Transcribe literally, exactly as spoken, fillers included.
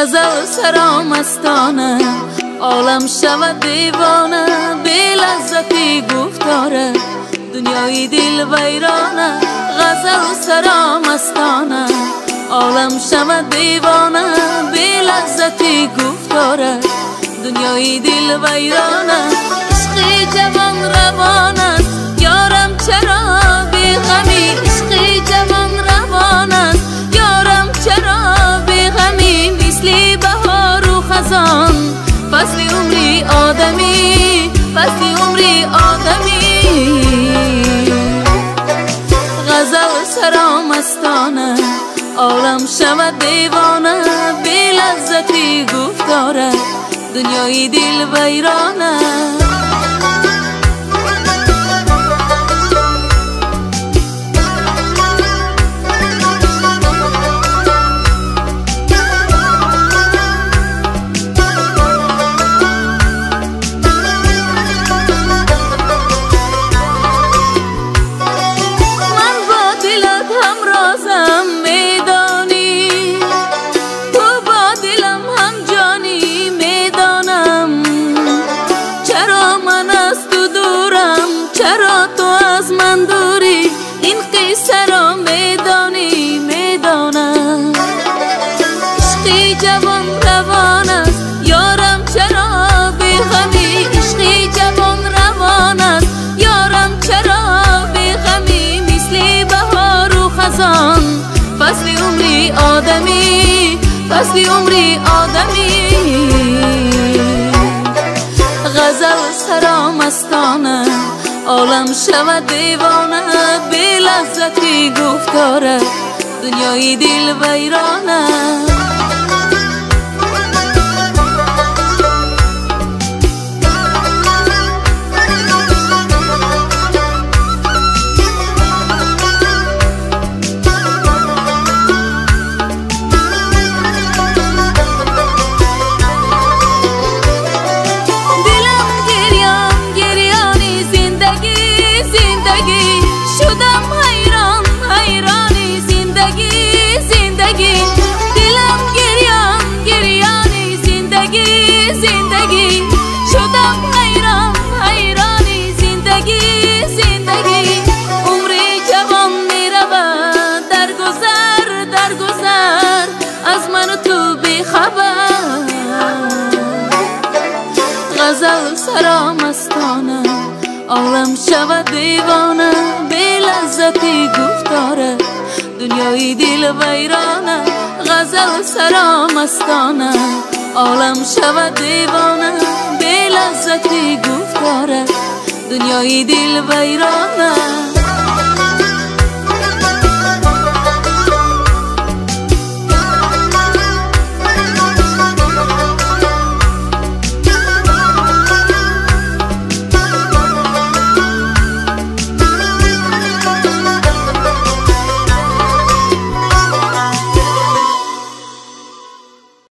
غزل سرامستانه، عالم شود دیوانه، بی لذتی گفتاره، دنیای دل ویرانه. غزل سرامستانه، عالم شود دیوانه، بی لذتی گفتاره، دنیای دل ویرانه. عشقی جوان روان است یارم، چرا بی غمی؟ عشقی جوان روان است یارم، چرا بی غمی؟ مثل بهار و خزان، فصل عمری آدمی، فصل عمری آدمی. غزل سرامستانه، عالم شود دیوانه، بی لذتی گفتاره، دنیای دل ویرانه. چرا تو از من دوری؟ این قصه را میدانی میدانم. عشقی جوان روان است یارم، چرا بی غمی؟ عشقی جوان روان است یارم، چرا بی غمی؟ مثل بهار و خزان، فصل عمری آدمی، فصل عمری آدمی. غزل سرامستانه، عالم شود دیوانه، بی لذتی گفتاره، دنیای دل ویرانه. شدم حیران حیرانی زندگی زندگی، دلم گریان گریانی زندگی زندگی، شدم حیران حیرانی زندگی زندگی. عمری جوان می رود در گذر در گذر، از من و تو بی خبر. غزل سرامستانه، عالم شود دیوانه، بی لذتی گفتاره، دنیای دل ویرانه. غزل سرامستانه، عالم شود دیوانه، بی لذتی گفتاره، دنیای دل ویرانه.